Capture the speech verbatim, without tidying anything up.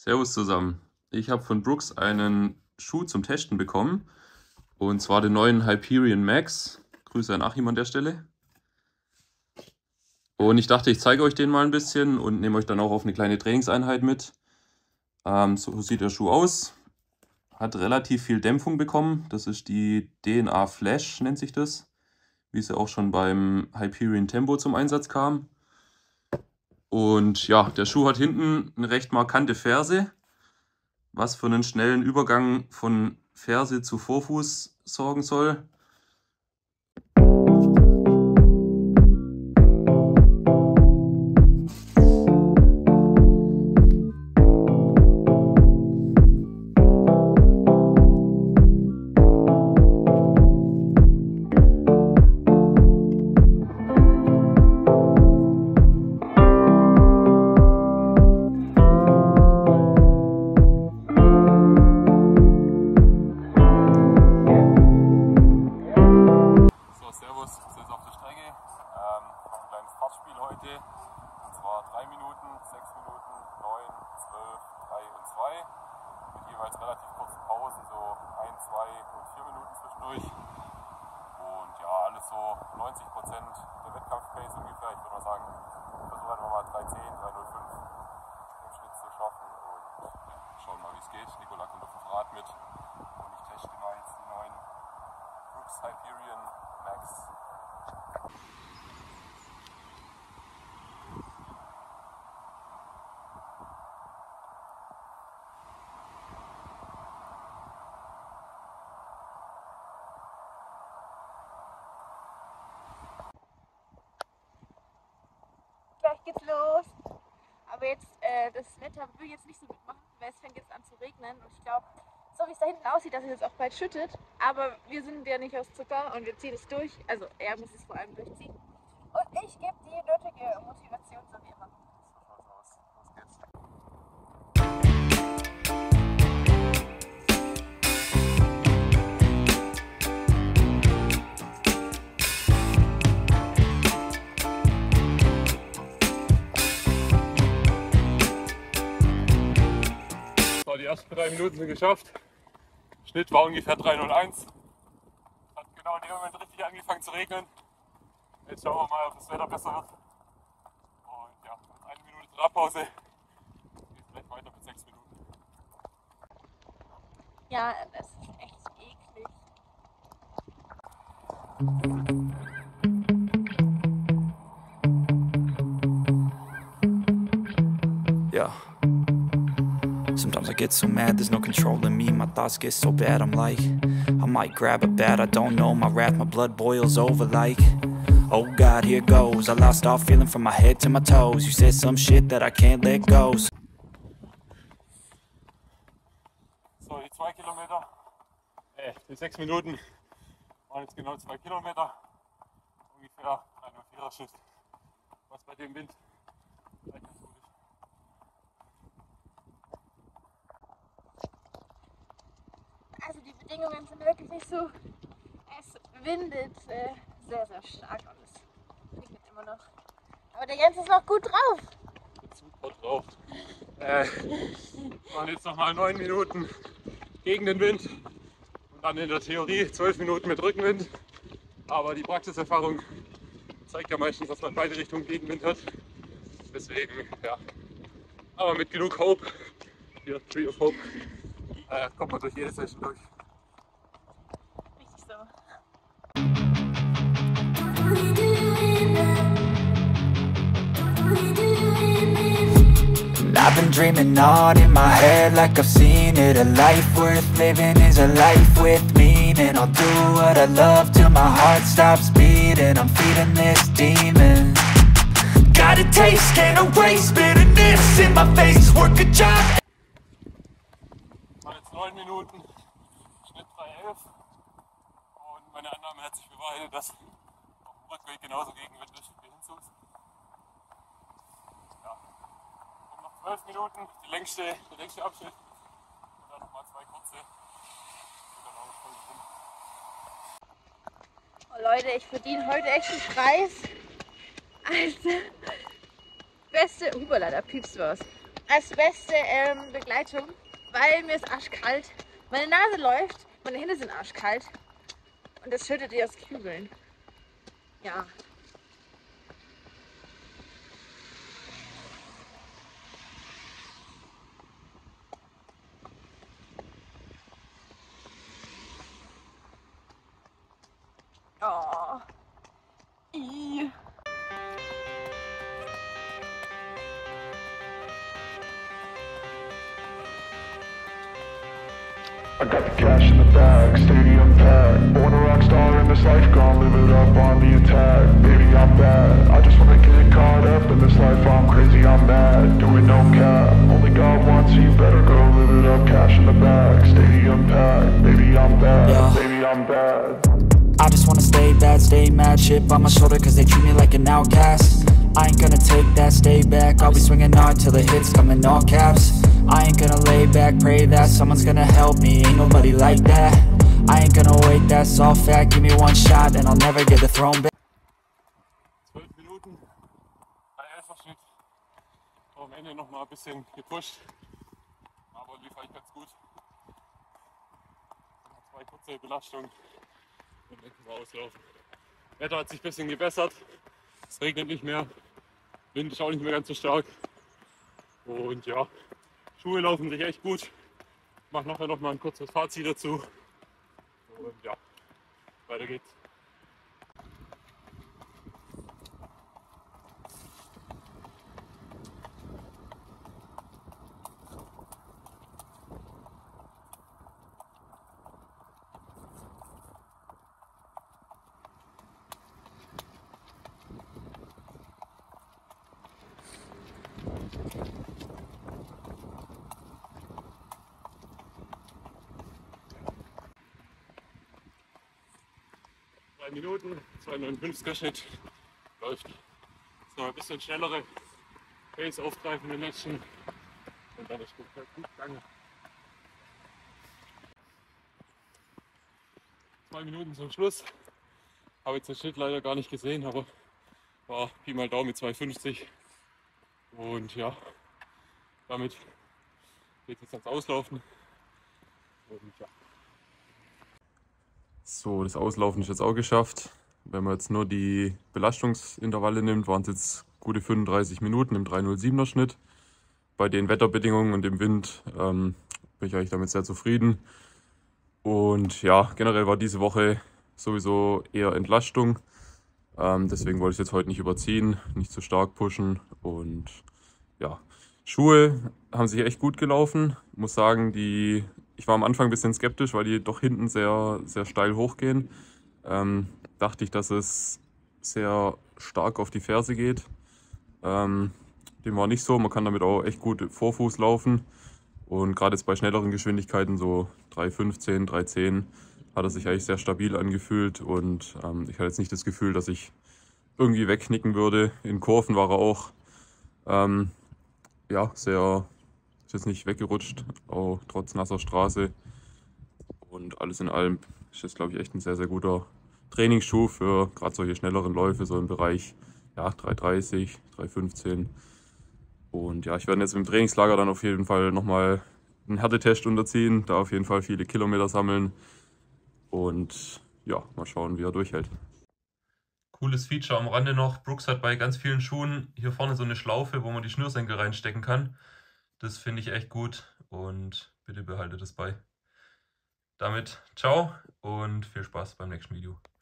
Servus zusammen. Ich habe von Brooks einen Schuh zum Testen bekommen. Und zwar den neuen Hyperion Max. Grüße an Achim an der Stelle. Und ich dachte, ich zeige euch den mal ein bisschen und nehme euch dann auch auf eine kleine Trainingseinheit mit. Ähm, so sieht der Schuh aus. Hat relativ viel Dämpfung bekommen. Das ist die D N A Flash, nennt sich das. Wie sie auch schon beim Hyperion Tempo zum Einsatz kam. Und ja, der Schuh hat hinten eine recht markante Ferse, was für einen schnellen Übergang von Ferse zu Vorfuß sorgen soll. Servus, wir sind jetzt auf der Strecke. Ähm, noch ein kleines Fahrtspiel heute. Und zwar drei Minuten, sechs Minuten, neun, zwölf, drei und zwei. Mit jeweils relativ kurzen Pausen, so ein, zwei und vier Minuten zwischendurch. Und ja, alles so neunzig Prozent der Wettkampfpace ungefähr. Ich würde mal sagen, ich versuche einfach mal drei zehn, drei null fünf im Schnitt zu schaffen. Und ja, schauen mal, wie es geht. Nikola kommt auf dem Rad mit. Und ich teste mal jetzt die neuen Brooks Hyperion Max. Gleich geht's los. Aber jetzt, äh, das Wetter will jetzt nicht so gut machen, weil es fängt jetzt an zu regnen. Und ich glaube, so wie es da hinten aussieht, dass es jetzt auch bald schüttet. Aber wir sind ja nicht aus Zucker und wir ziehen es durch. Also er muss es vor allem durchziehen. Und ich gebe die nötige Motivation so wie immer. So schaut's aus. Los geht's. So, die ersten drei Minuten sind geschafft. Schnitt war ungefähr drei null eins. Hat genau in dem Moment richtig angefangen zu regnen. Jetzt schauen wir mal, ob das Wetter besser wird. Und ja, eine Minute Radpause. Geht gleich weiter mit sechs Minuten. Ja, das ist echt eklig. Yeah. Sometimes I get so mad, there's no controlling me. My thoughts get so bad, I'm like, I might grab a bat, I don't know. My wrath, my blood boils over like, oh God, here goes. I lost all feeling from my head to my toes. You said some shit that I can't let go. So, die zwei Kilometer, äh, die sechs Minuten waren jetzt genau zwei Kilometer. Ungefähr ein vierer Schnitt. Was bei dem Wind vielleicht ganz gut ist. Also die Bedingungen sind wirklich nicht so. Es windet äh, sehr, sehr stark und es regnet immer noch. Aber der Jens ist noch gut drauf. Super drauf. Äh, waren jetzt nochmal neun Minuten gegen den Wind und dann in der Theorie zwölf Minuten mit Rückenwind. Aber die Praxiserfahrung zeigt ja meistens, dass man beide Richtungen Gegenwind hat. Deswegen, ja. Aber mit genug Hope, hier Tree of Hope, äh, kommt man durch jede Session durch. Richtig so. I've been dreaming on in my head like I've seen it. A life worth living is a life with meaning. I'll do what I love till my heart stops beating. I'm feeding this demon. Got a taste, can't erase bitterness in my face. Work a job. Mal jetzt neun Minuten, Schnitt drei elf. Und meine Annahme hat sich bewahrheitet, dass auf dem Rückweg genauso Gegenwind ist wie hinzus. Ja. Und noch zwölf Minuten, die längste, der längste Abschnitt. Und dann nochmal zwei kurze. Und dann auch noch voll drin. Oh Leute, ich verdiene heute echt einen Preis. Also, beste, hupala, da piepst was. als beste ähm, Begleitung, weil mir ist arschkalt. Meine Nase läuft, meine Hände sind arschkalt und das schüttet ihr aus Kübeln. Ja. Oh. I. I got the cash in the bag, stadium packed. Born a rock star in this life, gonna live it up on the attack. Baby, I'm bad, I just wanna get caught up in this life. I'm crazy, I'm mad, doing no cap. Only God wants you, better go live it up. Cash in the bag, stadium packed. Baby, I'm bad, Yeah. baby, I'm bad. I just wanna stay bad, stay mad, chip on my shoulder cause they treat me like an outcast. I ain't gonna take that, stay back, I'll be swinging hard till the hits come in all caps. I ain't gonna lay back, pray that someone's gonna help me, ain't nobody like that. I ain't gonna wait, that's all fact, give me one shot and I'll never get the throne back. zwölf Minuten, bei elfer Schnitt, am Ende noch mal ein bisschen gepusht, aber lief eigentlich ganz gut. Zwei kurze Belastungen und dann können wir auslaufen. Wetter hat sich ein bisschen gebessert, es regnet nicht mehr, Wind ist auch nicht mehr ganz so stark und ja, Schuhe laufen sich echt gut. Ich mache nachher noch mal ein kurzes Fazit dazu und ja, weiter geht's. Drei Minuten, zwei neunundfünfziger Schnitt, läuft. Jetzt noch ein bisschen schnellere Pace aufgreifen in den letzten und dann ist gut, gut gegangen. Zwei Minuten zum Schluss. Habe jetzt den Schnitt leider gar nicht gesehen, aber war Pi mal Daumen mit zwei fünfzig. Und ja, damit geht es jetzt ans Auslaufen. Und ja. So, das Auslaufen ist jetzt auch geschafft. Wenn man jetzt nur die Belastungsintervalle nimmt, waren es jetzt gute fünfunddreißig Minuten im drei null siebener Schnitt. Bei den Wetterbedingungen und dem Wind ähm, bin ich eigentlich damit sehr zufrieden. Und ja, generell war diese Woche sowieso eher Entlastung. Ähm, deswegen wollte ich es jetzt heute nicht überziehen, nicht zu stark pushen. Und ja, Schuhe haben sich echt gut gelaufen. Ich muss sagen, die, ich war am Anfang ein bisschen skeptisch, weil die doch hinten sehr, sehr steil hochgehen. Ähm, dachte ich, dass es sehr stark auf die Ferse geht. Ähm, dem war nicht so. Man kann damit auch echt gut Vorfuß laufen. Und gerade jetzt bei schnelleren Geschwindigkeiten, so drei fünfzehn, drei zehn, hat er sich eigentlich sehr stabil angefühlt. Und ähm, ich hatte jetzt nicht das Gefühl, dass ich irgendwie wegknicken würde. In Kurven war er auch ähm, ja, sehr, ist jetzt nicht weggerutscht, auch trotz nasser Straße. Und alles in allem ist das, glaube ich, echt ein sehr, sehr guter Trainingsschuh für gerade solche schnelleren Läufe, so im Bereich ja, drei dreißig, drei fünfzehn. Und ja, ich werde jetzt im Trainingslager dann auf jeden Fall nochmal einen Härtetest unterziehen, da auf jeden Fall viele Kilometer sammeln und ja, mal schauen, wie er durchhält. Cooles Feature am Rande noch, Brooks hat bei ganz vielen Schuhen hier vorne so eine Schlaufe, wo man die Schnürsenkel reinstecken kann. Das finde ich echt gut und bitte behaltet es bei. Damit ciao und viel Spaß beim nächsten Video.